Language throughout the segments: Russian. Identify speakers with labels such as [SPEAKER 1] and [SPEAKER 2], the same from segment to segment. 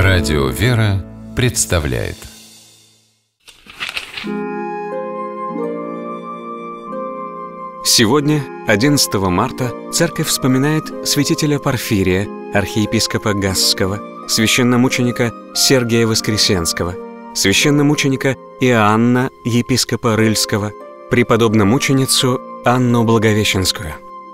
[SPEAKER 1] Радио «Вера» представляет.
[SPEAKER 2] Сегодня, 11 марта, церковь вспоминает святителя Порфирия, архиепископа Гасского, священномученика Сергия Воскресенского, священномученика Иоанна, епископа Рыльского, преподобномученицу Анну Благовещенскую.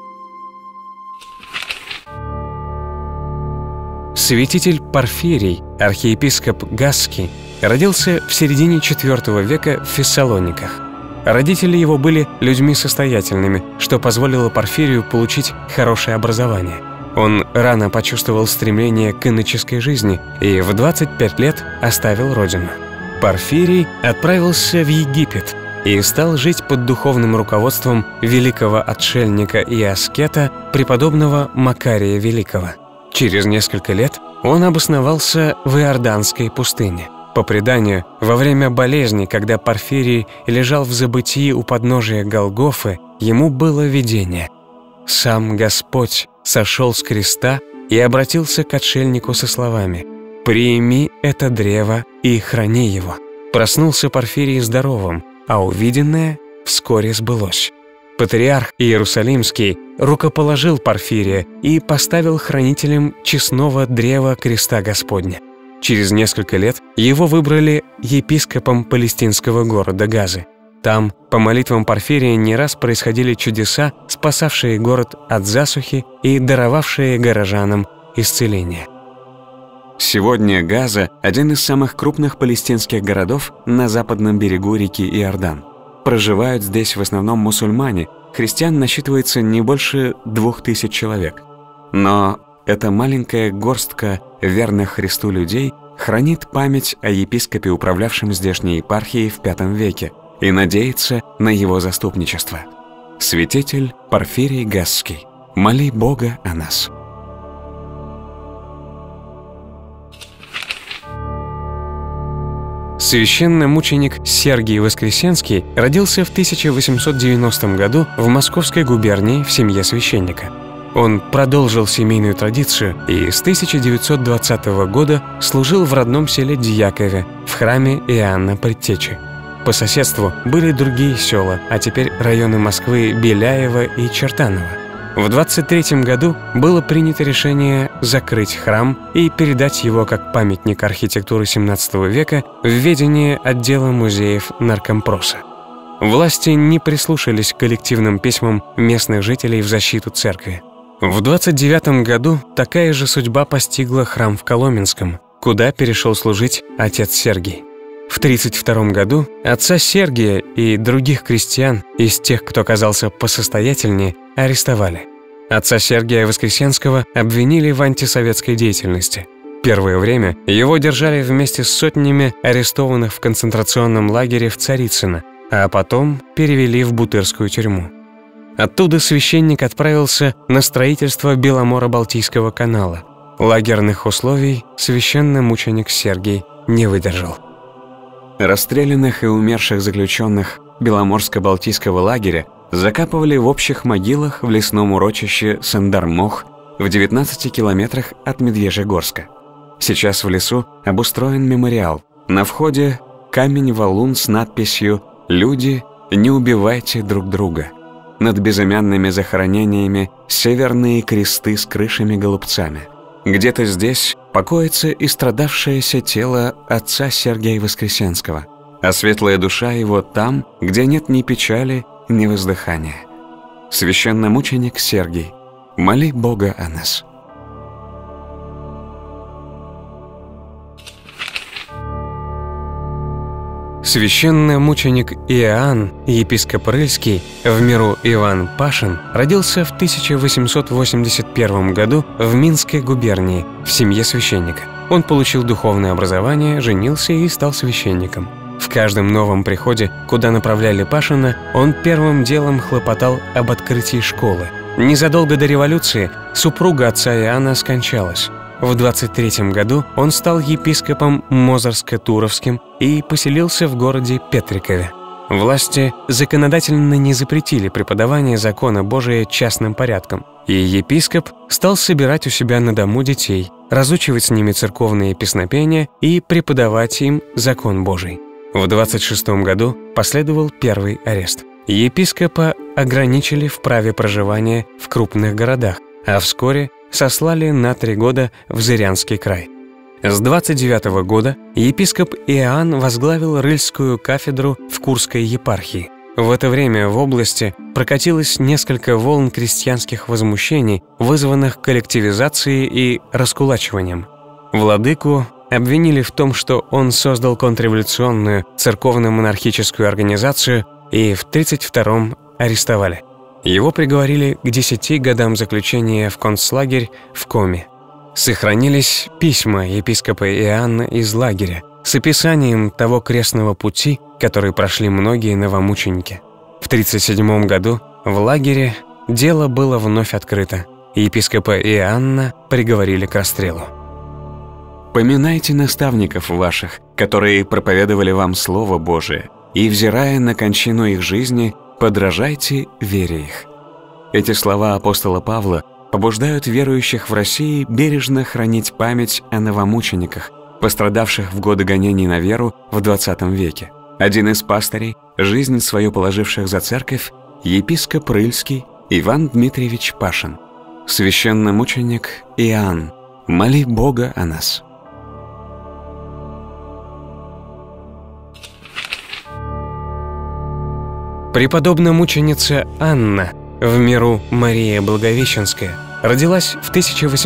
[SPEAKER 2] Святитель Порфирий, архиепископ Гасский, родился в середине IV века в Фессалониках. Родители его были людьми состоятельными, что позволило Порфирию получить хорошее образование. Он рано почувствовал стремление к иноческой жизни и в 25 лет оставил родину. Порфирий отправился в Египет и стал жить под духовным руководством великого отшельника и аскета преподобного Макария Великого. Через несколько лет он обосновался в Иорданской пустыне. По преданию, во время болезни, когда Порфирий лежал в забытии у подножия Голгофы, ему было видение. Сам Господь сошел с креста и обратился к отшельнику со словами: «Прими это древо и храни его». Проснулся Порфирий здоровым, а увиденное вскоре сбылось. Патриарх Иерусалимский рукоположил Порфирия и поставил хранителем честного древа креста Господня. Через несколько лет его выбрали епископом палестинского города Газы. Там, по молитвам Порфирия, не раз происходили чудеса, спасавшие город от засухи и даровавшие горожанам исцеление. Сегодня Газа – один из самых крупных палестинских городов на западном берегу реки Иордан. Проживают здесь в основном мусульмане, христиан насчитывается не больше 2000 человек. Но эта маленькая горстка верных Христу людей хранит память о епископе, управлявшем здешней епархией в V веке, и надеется на его заступничество. Святитель Порфирий Гасский, моли Бога о нас. Священномученик Сергий Воскресенский родился в 1890 году в Московской губернии в семье священника. Он продолжил семейную традицию и с 1920 года служил в родном селе Дьякове в храме Иоанна Предтечи. По соседству были другие села, а теперь районы Москвы Беляево и Чертаново. В 23 году было принято решение закрыть храм и передать его как памятник архитектуры XVII века в ведение отдела музеев Наркомпроса. Власти не прислушались к коллективным письмам местных жителей в защиту церкви. В 29 году такая же судьба постигла храм в Коломенском, куда перешел служить отец Сергий. В 32 году отца Сергия и других крестьян из тех, кто оказался посостоятельнее, арестовали. Отца Сергия Воскресенского обвинили в антисоветской деятельности. Первое время его держали вместе с сотнями арестованных в концентрационном лагере в Царицыно, а потом перевели в Бутырскую тюрьму. Оттуда священник отправился на строительство Беломоро-Балтийского канала. Лагерных условий священномученик Сергий не выдержал. Расстрелянных и умерших заключенных Беломорско-Балтийского лагеря закапывали в общих могилах в лесном урочище Сандармох в 19 километрах от Медвежьегорска. Сейчас в лесу обустроен мемориал. На входе камень-валун с надписью «Люди, не убивайте друг друга». Над безымянными захоронениями северные кресты с крышами-голубцами. Где-то здесь покоится и страдавшееся тело отца Сергия Воскресенского, а светлая душа его там, где нет ни печали, ни воздыхания. Священномученик Сергий, моли Бога о нас. Священномученик Иоанн, епископ Рыльский, в миру Иван Пашин, родился в 1881 году в Минской губернии в семье священника. Он получил духовное образование, женился и стал священником. В каждом новом приходе, куда направляли Пашина, он первым делом хлопотал об открытии школы. Незадолго до революции супруга отца Иоанна скончалась. В 23 году он стал епископом Мозырско-Туровским и поселился в городе Петрикове. Власти законодательно не запретили преподавание закона Божия частным порядком, и епископ стал собирать у себя на дому детей, разучивать с ними церковные песнопения и преподавать им закон Божий. В 26 году последовал первый арест. Епископа ограничили в праве проживания в крупных городах, а вскоре сослали на 3 года в Зырянский край. С 29 года епископ Иоанн возглавил Рыльскую кафедру в Курской епархии. В это время в области прокатилось несколько волн крестьянских возмущений, вызванных коллективизацией и раскулачиванием. Владыку обвинили в том, что он создал контрреволюционную церковно-монархическую организацию, и в 1932-м арестовали. Его приговорили к 10 годам заключения в концлагерь в Коми. Сохранились письма епископа Иоанна из лагеря с описанием того крестного пути, который прошли многие новомученики. В 1937 году в лагере дело было вновь открыто, и епископа Иоанна приговорили к расстрелу.
[SPEAKER 3] «Поминайте наставников ваших, которые проповедовали вам Слово Божие, и, взирая на кончину их жизни, подражайте вере их». Эти слова апостола Павла побуждают верующих в России бережно хранить память о новомучениках, пострадавших в годы гонений на веру в XX веке. Один из пастырей, жизнь свою положивших за церковь, епископ Рыльский Иван Дмитриевич Пашин. Священномученик Иоанн, моли Бога о нас.
[SPEAKER 2] Преподобная мученица Анна, в миру Мария Благовещенская, родилась в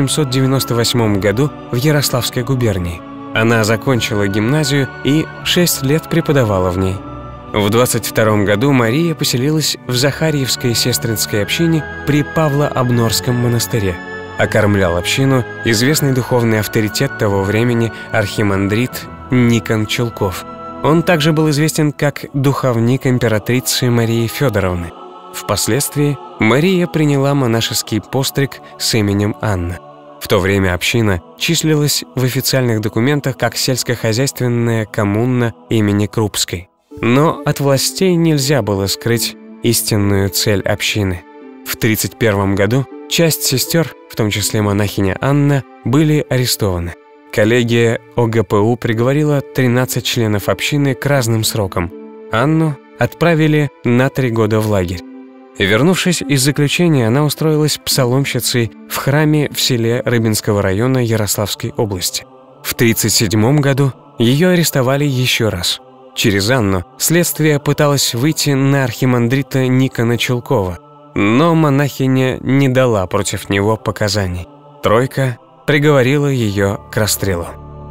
[SPEAKER 2] 1898 году в Ярославской губернии. Она закончила гимназию и 6 лет преподавала в ней. В 22 году Мария поселилась в Захарьевской сестринской общине при Павло-Обнорском монастыре. Окормлял общину известный духовный авторитет того времени архимандрит Никон Чулков. Он также был известен как духовник императрицы Марии Федоровны. Впоследствии Мария приняла монашеский постриг с именем Анна. В то время община числилась в официальных документах как сельскохозяйственная коммуна имени Крупской. Но от властей нельзя было скрыть истинную цель общины. В 1931 году часть сестер, в том числе монахиня Анна, были арестованы. Коллегия ОГПУ приговорила 13 членов общины к разным срокам. Анну отправили на 3 года в лагерь. Вернувшись из заключения, она устроилась псаломщицей в храме в селе Рыбинского района Ярославской области. В 1937 году ее арестовали еще раз. Через Анну следствие пыталось выйти на архимандрита Никона Чулкова, но монахиня не дала против него показаний. Тройка приговорила ее к расстрелу.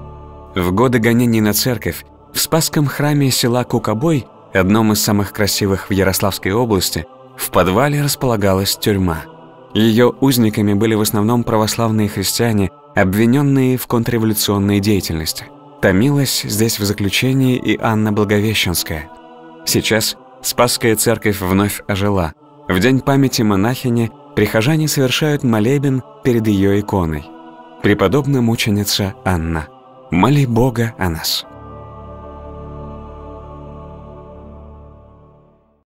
[SPEAKER 3] В годы гонений на церковь в Спасском храме села Кукобой, одном из самых красивых в Ярославской области, в подвале располагалась тюрьма. Ее узниками были в основном православные христиане, обвиненные в контрреволюционной деятельности. Томилась здесь в заключении и Анна Благовещенская. Сейчас Спасская церковь вновь ожила. В день памяти монахини прихожане совершают молебен перед ее иконой. Преподобная мученица Анна, моли Бога о нас.